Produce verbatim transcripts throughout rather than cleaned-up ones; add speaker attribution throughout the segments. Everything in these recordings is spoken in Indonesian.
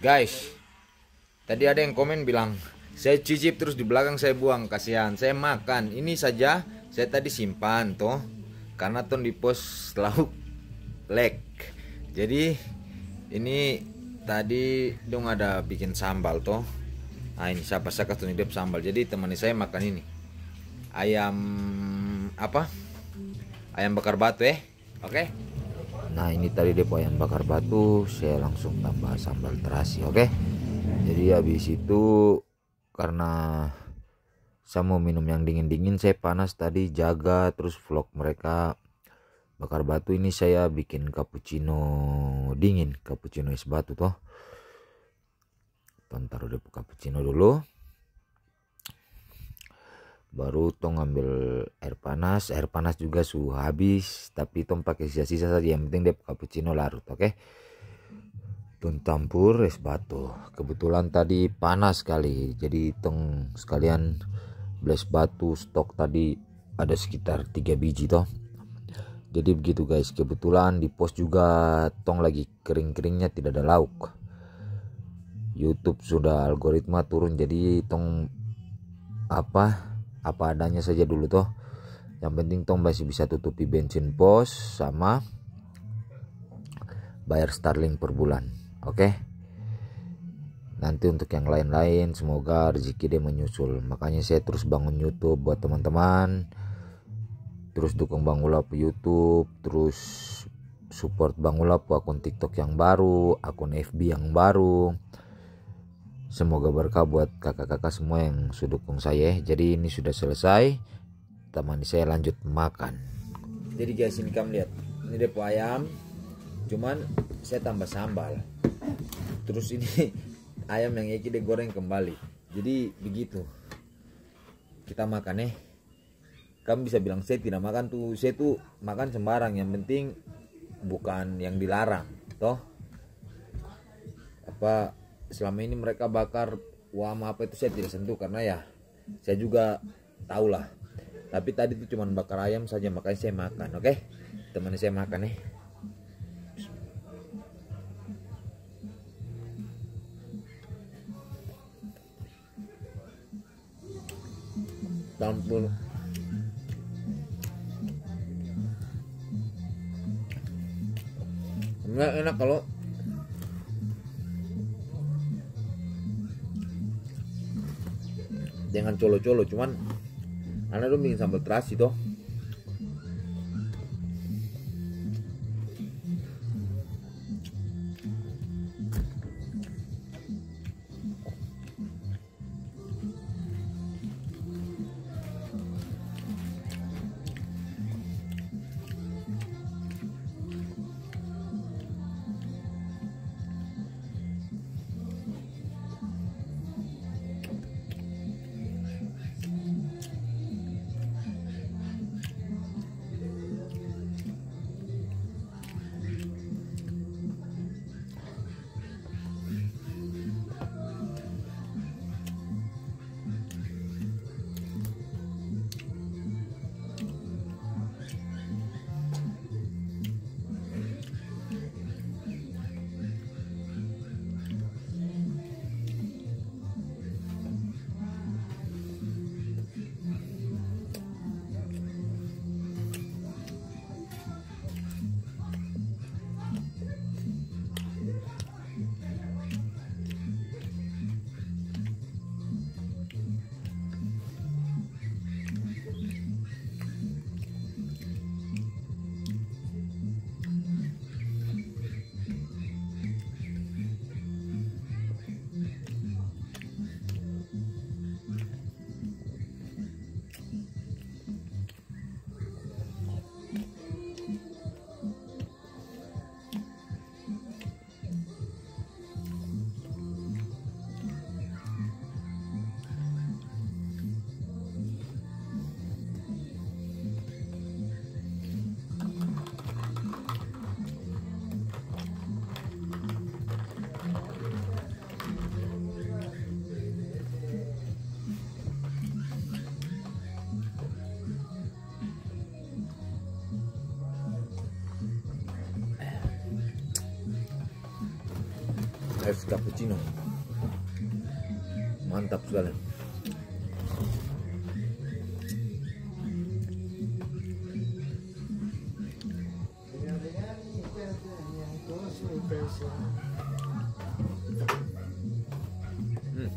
Speaker 1: Guys, tadi ada yang komen bilang saya cicip terus di belakang saya buang, kasihan. Saya makan. Ini saja saya tadi simpan toh, karena ton di pos lauk lek. Jadi ini tadi dong ada bikin sambal toh. Nah ini siapa saya kasih dep sambal. Jadi teman saya makan ini ayam apa? Ayam bakar batu eh. Oke. Nah ini tadi depo ayam bakar batu, saya langsung tambah sambal terasi, oke. Jadi habis itu karena saya mau minum yang dingin-dingin, saya panas tadi jaga terus vlog mereka bakar batu. Ini saya bikin cappuccino dingin, cappuccino es batu toh. Tong taruh depo cappuccino dulu. Baru tong ambil air panas, air panas juga suhu habis, tapi tong pakai sisa-sisa saja, yang penting depo cappuccino larut, oke. Okay? Tong campur es batu. Kebetulan tadi panas sekali, jadi tong sekalian es batu stok tadi ada sekitar tiga biji toh. Jadi begitu guys, kebetulan di pos juga tong lagi kering-keringnya tidak ada lauk. YouTube sudah algoritma turun, jadi tong apa apa adanya saja dulu toh. Yang penting tong masih bisa tutupi bensin pos sama bayar Starlink per bulan, oke. Nanti untuk yang lain-lain semoga rezeki dia menyusul. Makanya saya terus bangun YouTube buat teman-teman, terus dukung Bang Ulapu YouTube, terus support Bang Ulapu akun TikTok yang baru, akun F B yang baru. Semoga berkah buat kakak-kakak semua yang sudah dukung saya. Jadi ini sudah selesai, teman saya lanjut makan. Jadi guys, ini kamu lihat, ini depo ayam, cuman saya tambah sambal. Terus ini ayam yang Eki digoreng kembali. Jadi begitu kita makan eh. Kamu bisa bilang saya tidak makan tuh, saya tuh makan sembarang, yang penting bukan yang dilarang toh. Apa selama ini mereka bakar wama apa itu saya tidak sentuh, karena ya saya juga tahu lah. Tapi tadi itu cuma bakar ayam saja, makanya saya makan, oke. Teman saya makan eh. Campur enggak enak kalau jangan colo-colo, cuman anak tuh bikin sambal terasi toh. es cappuccino. Mantap sekali. Hmm.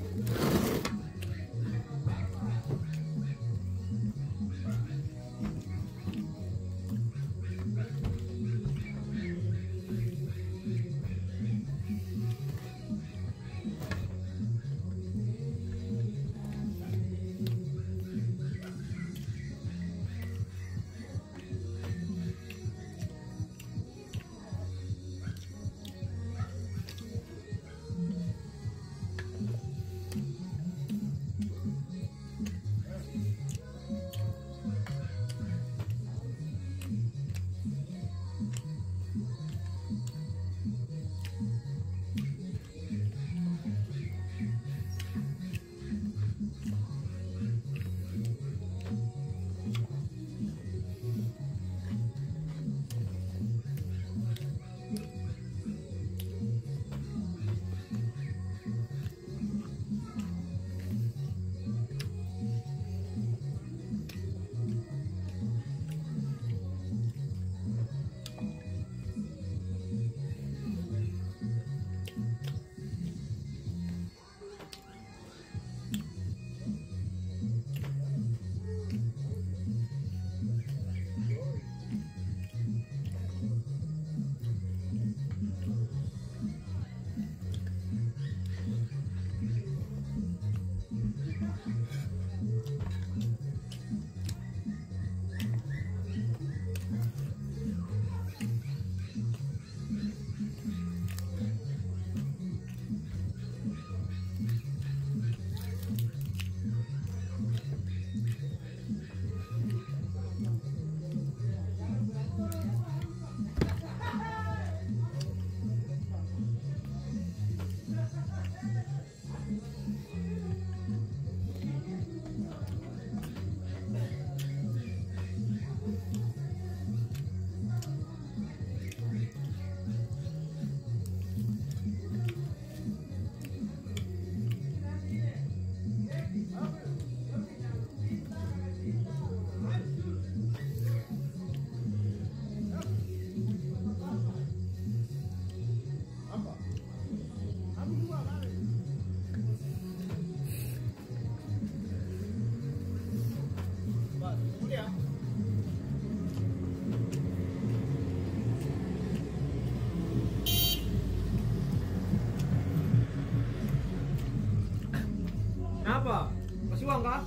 Speaker 2: Kenapa? Kasih uang kah?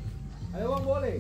Speaker 2: Ada uang boleh.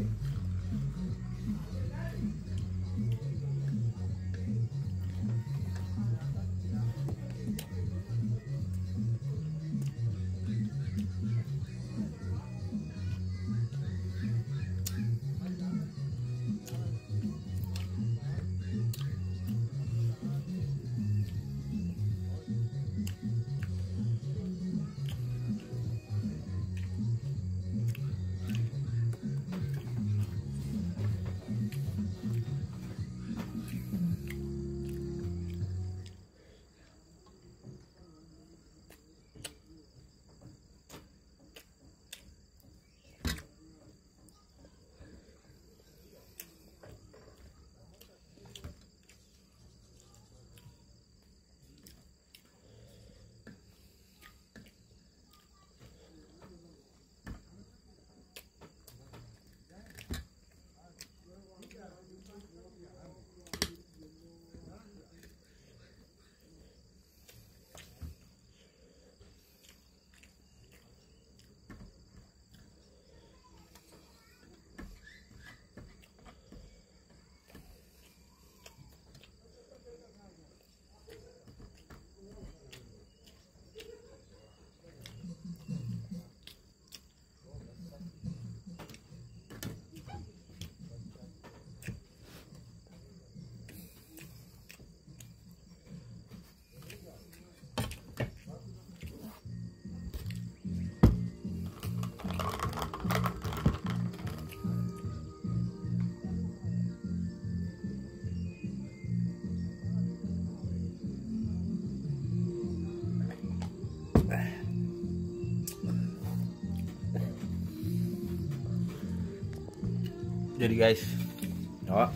Speaker 1: Jadi guys, oh,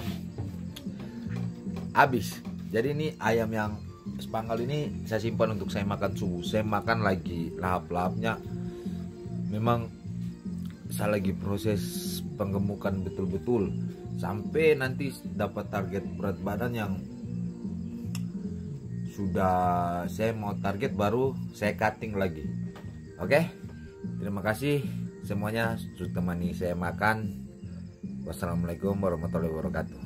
Speaker 1: habis. Jadi ini ayam yang sepangkal ini saya simpan untuk saya makan subuh. Saya makan lagi lahap-lahapnya. Memang saya lagi proses penggemukan betul-betul sampai nanti dapat target berat badan yang sudah saya mau target, baru saya cutting lagi. Oke, terima kasih semuanya sudah temani saya makan. Wassalamualaikum warahmatullahi wabarakatuh.